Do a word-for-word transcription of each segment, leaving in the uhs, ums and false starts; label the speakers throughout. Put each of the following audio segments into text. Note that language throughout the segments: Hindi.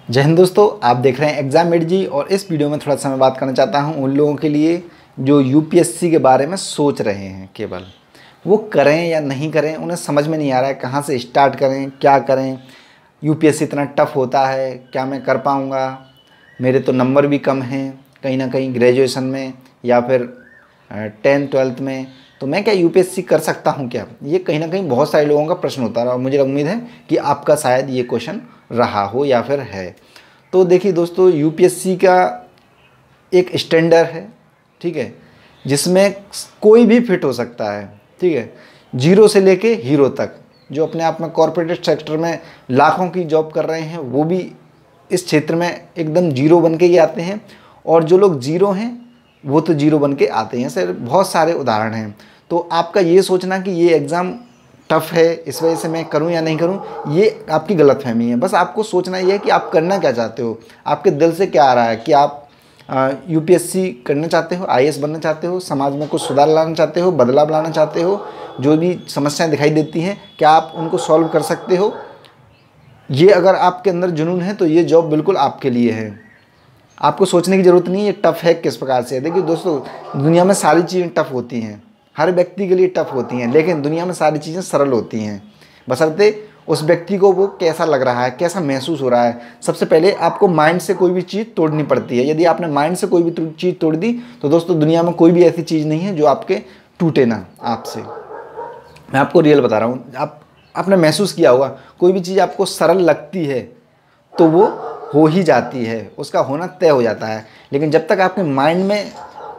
Speaker 1: जय हिंद दोस्तों, आप देख रहे हैं एग्जाम मेट जी। और इस वीडियो में थोड़ा सा मैं बात करना चाहता हूं उन लोगों के लिए जो यूपीएससी के बारे में सोच रहे हैं। केवल वो करें या नहीं करें, उन्हें समझ में नहीं आ रहा है कहां से स्टार्ट करें, क्या करें। यूपीएससी इतना टफ होता है, क्या मैं कर पाऊंगा? मेरे तो नंबर भी कम हैं कहीं ना कहीं ग्रेजुएशन में या फिर टेंथ ट्वेल्थ में, तो मैं क्या यूपीएससी कर सकता हूं क्या? ये कहीं ना कहीं बहुत सारे लोगों का प्रश्न होता है और मुझे उम्मीद है कि आपका शायद ये क्वेश्चन रहा हो या फिर है। तो देखिए दोस्तों, यूपीएससी का एक स्टैंडर्ड है, ठीक है, जिसमें कोई भी फिट हो सकता है, ठीक है, जीरो से लेके हीरो तक। जो अपने आप में कॉरपोरेट सेक्टर में लाखों की जॉब कर रहे हैं वो भी इस क्षेत्र में एकदम जीरो बन के ही आते हैं, और जो लोग जीरो हैं वो तो जीरो बन के आते हैं। सर बहुत सारे उदाहरण हैं। तो आपका ये सोचना कि ये एग्ज़ाम टफ़ है इस वजह से मैं करूं या नहीं करूं, ये आपकी गलतफहमी है। बस आपको सोचना ये है कि आप करना क्या चाहते हो, आपके दिल से क्या आ रहा है कि आप यूपीएससी करना चाहते हो, आईएएस बनना चाहते हो, समाज में कुछ सुधार लाना चाहते हो, बदलाव लाना चाहते हो, जो भी समस्याएं दिखाई देती हैं क्या आप उनको सॉल्व कर सकते हो। ये अगर आपके अंदर जुनून है तो ये जॉब बिल्कुल आपके लिए है। आपको सोचने की ज़रूरत नहीं है ये टफ़ है किस प्रकार से। देखिए दोस्तों, दुनिया में सारी चीज़ें टफ़ होती हैं, हर व्यक्ति के लिए टफ़ होती हैं, लेकिन दुनिया में सारी चीज़ें सरल होती हैं, बशर्ते उस व्यक्ति को वो कैसा लग रहा है, कैसा महसूस हो रहा है। सबसे पहले आपको माइंड से कोई भी चीज़ तोड़नी पड़ती है। यदि आपने माइंड से कोई भी चीज़ तोड़ दी तो दोस्तों दुनिया में कोई भी ऐसी चीज़ नहीं है जो आपके टूटे ना आपसे। मैं आपको रियल बता रहा हूँ, आप आपने महसूस किया होगा कोई भी चीज़ आपको सरल लगती है तो वो हो ही जाती है, उसका होना तय हो जाता है। लेकिन जब तक आपके माइंड में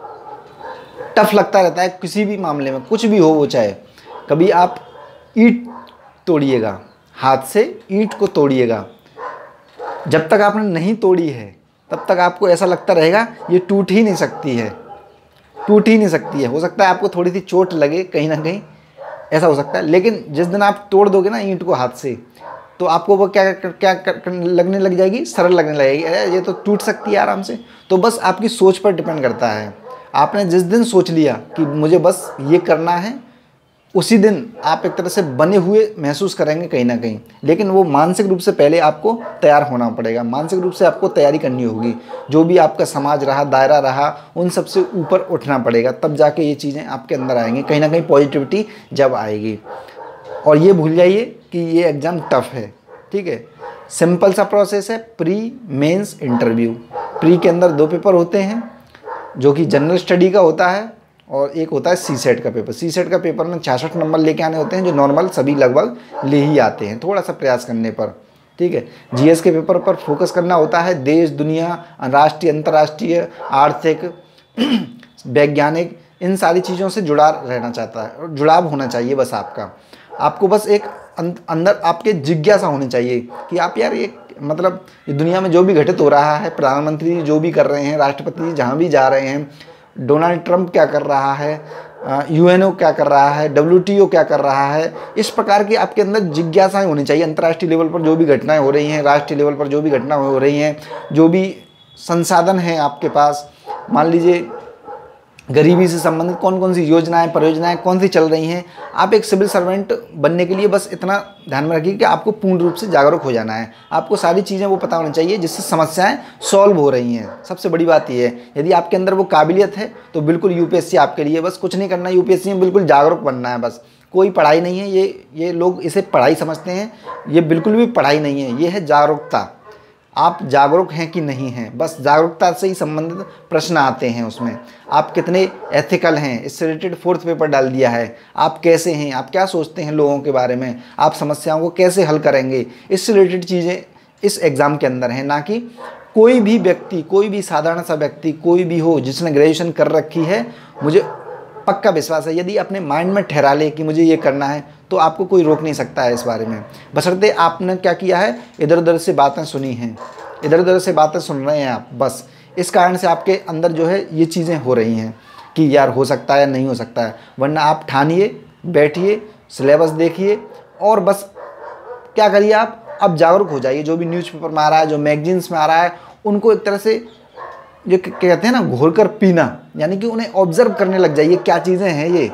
Speaker 1: टफ लगता रहता है किसी भी मामले में, कुछ भी हो वो, चाहे कभी आप ईंट तोड़िएगा, हाथ से ईंट को तोड़िएगा, जब तक आपने नहीं तोड़ी है तब तक आपको ऐसा लगता रहेगा ये टूट ही नहीं सकती है, टूट ही नहीं सकती है। हो सकता है आपको थोड़ी सी चोट लगे कहीं ना कहीं, ऐसा हो सकता है, लेकिन जिस दिन आप तोड़ दोगे ना ईंट को हाथ से तो आपको वो क्या क्या क्या लगने लग जाएगी, सरल लगने लगेगी। ये तो टूट सकती है आराम से। तो बस आपकी सोच पर डिपेंड करता है। आपने जिस दिन सोच लिया कि मुझे बस ये करना है, उसी दिन आप एक तरह से बने हुए महसूस करेंगे कहीं ना कहीं। लेकिन वो मानसिक रूप से पहले आपको तैयार होना पड़ेगा, मानसिक रूप से आपको तैयारी करनी होगी। जो भी आपका समाज रहा, दायरा रहा, उन सब से ऊपर उठना पड़ेगा, तब जाके ये चीज़ें आपके अंदर आएंगी, कहीं ना कहीं पॉजिटिविटी जब आएगी। और ये भूल जाइए कि ये एग्ज़ाम टफ़ है, ठीक है। सिंपल सा प्रोसेस है, प्री मेंस इंटरव्यू। प्री के अंदर दो पेपर होते हैं जो कि जनरल स्टडी का होता है, और एक होता है सी सेट का पेपर। सी सेट का पेपर में छियासठ नंबर लेके आने होते हैं, जो नॉर्मल सभी लगभग ले ही आते हैं थोड़ा सा प्रयास करने पर, ठीक है। जीएस के पेपर पर फोकस करना होता है, देश दुनिया, राष्ट्रीय अंतर्राष्ट्रीय, आर्थिक, वैज्ञानिक, इन सारी चीज़ों से जुड़ा रहना चाहता है और जुड़ाव होना चाहिए बस आपका। आपको बस एक अंदर आपके जिज्ञासा होनी चाहिए कि आप यार ये मतलब ये दुनिया में जो भी घटित हो रहा है, प्रधानमंत्री जो भी कर रहे हैं, राष्ट्रपति जहाँ भी जा रहे हैं, डोनाल्ड ट्रंप क्या कर रहा है, यूएनओ क्या कर रहा है, डब्ल्यूटीओ क्या कर रहा है, इस प्रकार की आपके अंदर जिज्ञासाएं होनी चाहिए। अंतर्राष्ट्रीय लेवल पर जो भी घटनाएं हो रही हैं, राष्ट्रीय लेवल पर जो भी घटनाएं हो रही हैं, जो भी संसाधन हैं आपके पास, मान लीजिए गरीबी से संबंधित कौन कौन सी योजनाएं, परियोजनाएं कौन सी चल रही हैं। आप एक सिविल सर्वेंट बनने के लिए बस इतना ध्यान में रखिए कि आपको पूर्ण रूप से जागरूक हो जाना है। आपको सारी चीज़ें वो पता होनी चाहिए जिससे समस्याएं सॉल्व हो रही हैं। सबसे बड़ी बात ये है, यदि आपके अंदर वो काबिलियत है तो बिल्कुल यूपीएससी आपके लिए। बस कुछ नहीं करना यूपीएससी में, बिल्कुल जागरूक बनना है बस। कोई पढ़ाई नहीं है, ये ये लोग इसे पढ़ाई समझते हैं, ये बिल्कुल भी पढ़ाई नहीं है, ये है जागरूकता। आप जागरूक हैं कि नहीं हैं, बस जागरूकता से ही संबंधित प्रश्न आते हैं उसमें। आप कितने एथिकल हैं, इससे रिलेटेड फोर्थ पेपर डाल दिया है। आप कैसे हैं, आप क्या सोचते हैं लोगों के बारे में, आप समस्याओं को कैसे हल करेंगे, इससे रिलेटेड चीज़ें इस एग्ज़ाम के अंदर हैं। ना कि कोई भी व्यक्ति, कोई भी साधारण सा व्यक्ति, कोई भी हो जिसने ग्रेजुएशन कर रखी है, मुझे पक्का विश्वास है यदि अपने माइंड में ठहरा ले कि मुझे ये करना है तो आपको कोई रोक नहीं सकता है इस बारे में। बशर्ते आपने क्या किया है, इधर उधर से बातें सुनी हैं, इधर उधर से बातें सुन रहे हैं आप, बस इस कारण से आपके अंदर जो है ये चीज़ें हो रही हैं कि यार हो सकता है या नहीं हो सकता है। वरना आप ठानिए, बैठिए, सिलेबस देखिए और बस क्या करिए, आप अब जागरूक हो जाइए। जो भी न्यूज़पेपर में आ रहा है, जो मैगजीन्स में आ रहा है, उनको एक तरह से जो कहते हैं ना घोल कर पीना, यानी कि उन्हें ऑब्जर्व करने लग जाइए क्या चीज़ें हैं ये।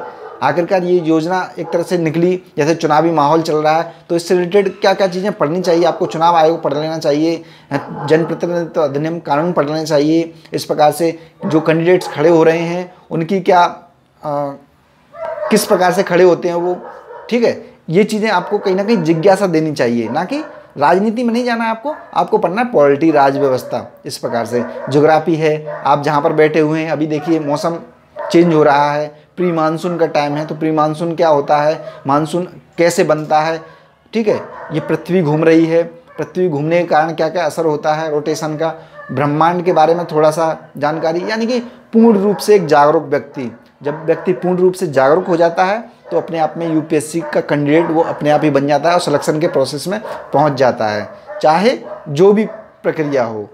Speaker 1: आखिरकार ये योजना एक तरह से निकली, जैसे चुनावी माहौल चल रहा है तो इससे रिलेटेड क्या क्या चीज़ें पढ़नी चाहिए आपको, चुनाव आयोग पढ़ लेना चाहिए, जनप्रतिनिधित्व अधिनियम कानून पढ़ लेना चाहिए। इस प्रकार से जो कैंडिडेट्स खड़े हो रहे हैं उनकी क्या आ, किस प्रकार से खड़े होते हैं वो, ठीक है, ये चीज़ें आपको कहीं ना कहीं जिज्ञासा देनी चाहिए, ना कि राजनीति में नहीं जाना है आपको आपको पढ़ना है पॉलिटी, राज व्यवस्था। इस प्रकार से ज्योग्राफी है, आप जहाँ पर बैठे हुए हैं अभी देखिए मौसम चेंज हो रहा है, प्री मानसून का टाइम है, तो प्री मानसून क्या होता है, मानसून कैसे बनता है, ठीक है, ये पृथ्वी घूम रही है, पृथ्वी घूमने के कारण क्या क्या असर होता है रोटेशन का, ब्रह्मांड के बारे में थोड़ा सा जानकारी, यानी कि पूर्ण रूप से एक जागरूक व्यक्ति, जब व्यक्ति पूर्ण रूप से जागरूक हो जाता है तो अपने आप में यूपीएससी का कैंडिडेट वो अपने आप ही बन जाता है और सिलेक्शन के प्रोसेस में पहुंच जाता है, चाहे जो भी प्रक्रिया हो।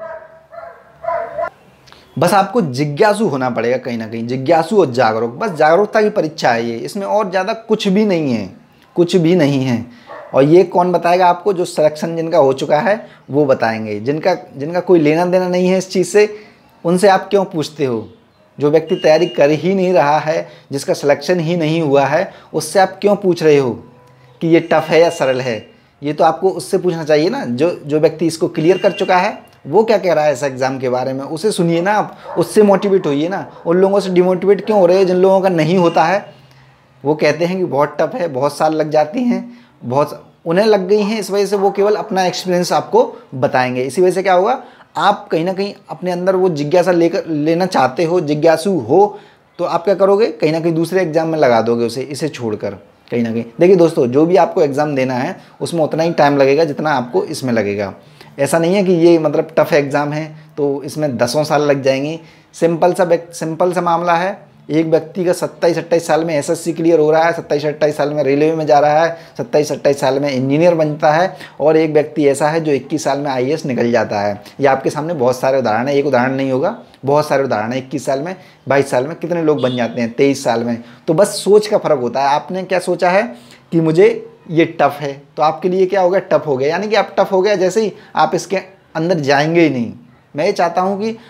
Speaker 1: बस आपको जिज्ञासु होना पड़ेगा, कहीं ना कहीं जिज्ञासु और जागरूक, बस जागरूकता की परीक्षा है ये, इसमें और ज़्यादा कुछ भी नहीं है, कुछ भी नहीं है। और ये कौन बताएगा आपको, जो सिलेक्शन जिनका हो चुका है वो बताएंगे, जिनका जिनका कोई लेना देना नहीं है इस चीज़ से, उनसे आप क्यों पूछते हो। जो व्यक्ति तैयारी कर ही नहीं रहा है, जिसका सिलेक्शन ही नहीं हुआ है, उससे आप क्यों पूछ रहे हो कि ये टफ़ है या सरल है। ये तो आपको उससे पूछना चाहिए ना, जो जो व्यक्ति इसको क्लियर कर चुका है वो क्या कह रहा है इस एग्ज़ाम के बारे में, उसे सुनिए ना आप, उससे मोटिवेट होइए ना। उन लोगों से डिमोटिवेट क्यों हो रहे हैं जिन लोगों का नहीं होता है। वो कहते हैं कि बहुत टफ है, बहुत साल लग जाती हैं, बहुत उन्हें लग गई हैं, इस वजह से वो केवल अपना एक्सपीरियंस आपको बताएंगे। इसी वजह से क्या होगा, आप कहीं ना कहीं अपने अंदर वो जिज्ञासा लेकर लेना चाहते हो, जिज्ञासु हो, तो आप क्या करोगे, कहीं ना कहीं दूसरे एग्जाम में लगा दोगे उसे, इसे छोड़कर कहीं ना कहीं। देखिए दोस्तों, जो भी आपको एग्ज़ाम देना है उसमें उतना ही टाइम लगेगा जितना आपको इसमें लगेगा। ऐसा नहीं है कि ये मतलब टफ एग्ज़ाम है तो इसमें दसों साल लग जाएंगे। सिंपल सा सिंपल सा मामला है, एक व्यक्ति का सत्ताईस अट्ठाईस साल में एसएससी क्लियर हो रहा है, सत्ताईस अट्ठाईस साल में रेलवे में जा रहा है, सत्ताईस अट्ठाईस साल में इंजीनियर बनता है, और एक व्यक्ति ऐसा है जो इक्कीस साल में आईएएस निकल जाता है। ये आपके सामने बहुत सारे उदाहरण है, एक उदाहरण नहीं होगा, बहुत सारे उदाहरण है। इक्कीस साल में, बाईस साल में कितने लोग बन जाते हैं, तेईस साल में। तो बस सोच का फ़र्क होता है। आपने क्या सोचा है कि मुझे ये टफ़ है, तो आपके लिए क्या हो गया, टफ़ हो गया, यानी कि आप टफ़ हो गया जैसे ही आप इसके अंदर जाएंगे ही नहीं। मैं ये चाहता हूँ कि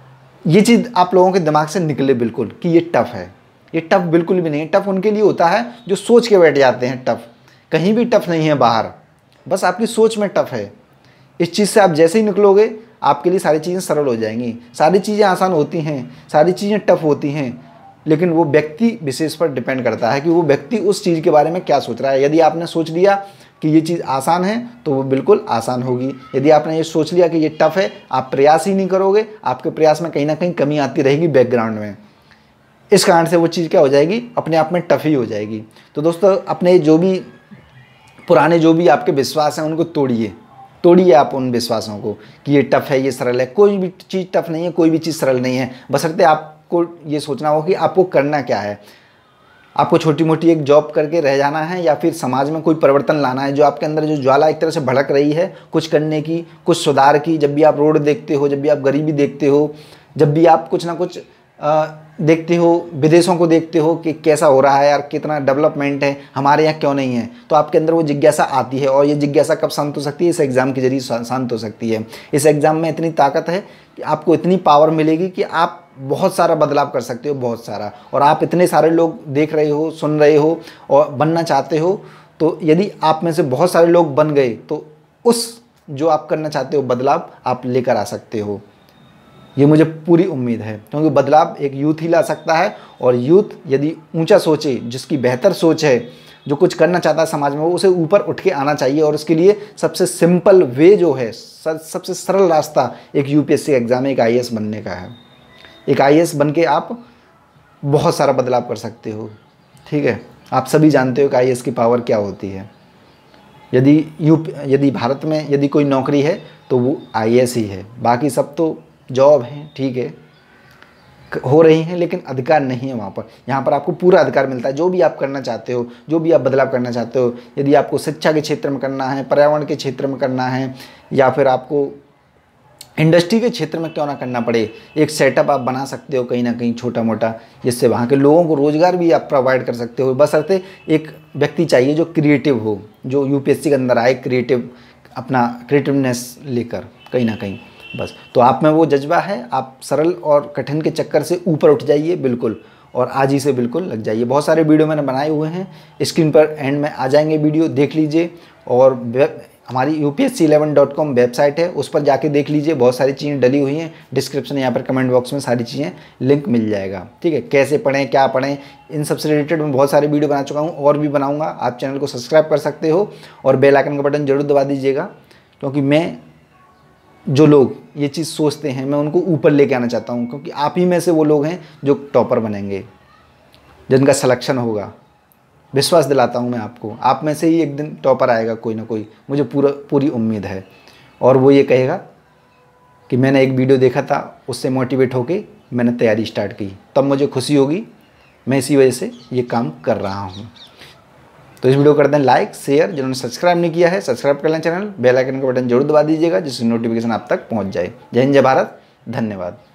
Speaker 1: ये चीज़ आप लोगों के दिमाग से निकले बिल्कुल कि ये टफ़ है। ये टफ़ बिल्कुल भी नहीं है। टफ़ उनके लिए होता है जो सोच के बैठ जाते हैं। टफ़ कहीं भी टफ़ नहीं है बाहर, बस आपकी सोच में टफ़ है। इस चीज़ से आप जैसे ही निकलोगे आपके लिए सारी चीज़ें सरल हो जाएंगी। सारी चीज़ें आसान होती हैं, सारी चीज़ें टफ़ होती हैं, लेकिन वो व्यक्ति विशेष पर डिपेंड करता है कि वो व्यक्ति उस चीज़ के बारे में क्या सोच रहा है। यदि आपने सोच लिया कि ये चीज़ आसान है तो वो बिल्कुल आसान होगी। यदि आपने ये सोच लिया कि ये टफ़ है, आप प्रयास ही नहीं करोगे, आपके प्रयास में कहीं ना कहीं कमी आती रहेगी बैकग्राउंड में। इस कारण से वो चीज़ क्या हो जाएगी, अपने आप में टफ़ ही हो जाएगी। तो दोस्तों, अपने जो भी पुराने जो भी आपके विश्वास हैं उनको तोड़िए, तोड़िए आप उन विश्वासों को कि ये टफ़ है, ये सरल है। कोई भी चीज़ टफ़ नहीं है, कोई भी चीज़ सरल नहीं है, बशर्ते आपको ये सोचना हो कि आपको करना क्या है। आपको छोटी मोटी एक जॉब करके रह जाना है या फिर समाज में कोई परिवर्तन लाना है। जो आपके अंदर जो ज्वाला एक तरह से भड़क रही है कुछ करने की, कुछ सुधार की, जब भी आप रोड देखते हो, जब भी आप गरीबी देखते हो, जब भी आप कुछ ना कुछ आ, देखते हो, विदेशों को देखते हो कि कैसा हो रहा है यार, कितना डेवलपमेंट है, हमारे यहाँ क्यों नहीं है, तो आपके अंदर वो जिज्ञासा आती है। और ये जिज्ञासा कब शांत हो सकती है, इस एग्ज़ाम के जरिए शांत हो सकती है। इस एग्ज़ाम में इतनी ताकत है कि आपको इतनी पावर मिलेगी कि आप बहुत सारा बदलाव कर सकते हो, बहुत सारा। और आप इतने सारे लोग देख रहे हो, सुन रहे हो और बनना चाहते हो, तो यदि आप में से बहुत सारे लोग बन गए तो उस जो आप करना चाहते हो बदलाव आप लेकर आ सकते हो। ये मुझे पूरी उम्मीद है, क्योंकि बदलाव एक यूथ ही ला सकता है। और यूथ यदि ऊंचा सोचे, जिसकी बेहतर सोच है, जो कुछ करना चाहता है समाज में, वो उसे ऊपर उठ के आना चाहिए। और उसके लिए सबसे सिंपल वे जो है, सबसे सरल रास्ता एक यूपीएससी एग्ज़ाम में एक आईएएस बनने का है। एक आईएएस बन के आप बहुत सारा बदलाव कर सकते हो। ठीक है, आप सभी जानते हो कि आईएएस की पावर क्या होती है। यदि यूप यदि भारत में यदि कोई नौकरी है तो वो आईएएस ही है। बाकी सब तो जॉब हैं, ठीक है, हो रही हैं, लेकिन अधिकार नहीं है वहाँ पर। यहाँ पर आपको पूरा अधिकार मिलता है। जो भी आप करना चाहते हो, जो भी आप बदलाव करना चाहते हो, यदि आपको शिक्षा के क्षेत्र में करना है, पर्यावरण के क्षेत्र में करना है, या फिर आपको इंडस्ट्री के क्षेत्र में क्यों ना करना पड़े, एक सेटअप आप बना सकते हो कहीं ना कहीं छोटा मोटा, जिससे वहाँ के लोगों को रोज़गार भी आप प्रोवाइड कर सकते हो। बशर्ते एक व्यक्ति चाहिए जो क्रिएटिव हो, जो यूपीएससी के अंदर आए क्रिएटिव, अपना क्रिएटिवनेस लेकर कहीं ना कहीं। बस तो आप में वो जज्बा है, आप सरल और कठिन के चक्कर से ऊपर उठ जाइए बिल्कुल, और आज ही से बिल्कुल लग जाइए। बहुत सारे वीडियो मैंने बनाए हुए हैं, स्क्रीन पर एंड में आ जाएंगे वीडियो, देख लीजिए। और वेब हमारी U P S C eleven dot com website है, उस पर जाके देख लीजिए, बहुत सारी चीज़ें डली हुई हैं। डिस्क्रिप्शन यहाँ पर कमेंट बॉक्स में सारी चीज़ें लिंक मिल जाएगा, ठीक है। कैसे पढ़ें, क्या पढ़ें, इन सबसे रिलेटेड मैं बहुत सारे वीडियो बना चुका हूँ और भी बनाऊँगा। आप चैनल को सब्सक्राइब कर सकते हो और बेल आइकन का बटन जरूर दबा दीजिएगा, क्योंकि मैं जो लोग ये चीज़ सोचते हैं मैं उनको ऊपर लेके आना चाहता हूँ, क्योंकि आप ही में से वो लोग हैं जो टॉपर बनेंगे, जिनका सिलेक्शन होगा। विश्वास दिलाता हूँ मैं आपको, आप में से ही एक दिन टॉपर आएगा कोई ना कोई, मुझे पूरा पूरी उम्मीद है। और वो ये कहेगा कि मैंने एक वीडियो देखा था, उससे मोटिवेट होके मैंने तैयारी स्टार्ट की, तब मुझे खुशी होगी। मैं इसी वजह से ये काम कर रहा हूँ। तो इस वीडियो को कर दें लाइक, शेयर। जिन्होंने सब्सक्राइब नहीं किया है सब्सक्राइब कर लें चैनल, बेल आइकन का बटन जरूर दबा दीजिएगा, जिससे नोटिफिकेशन आप तक पहुँच जाए। जय हिंद, जय भारत, धन्यवाद।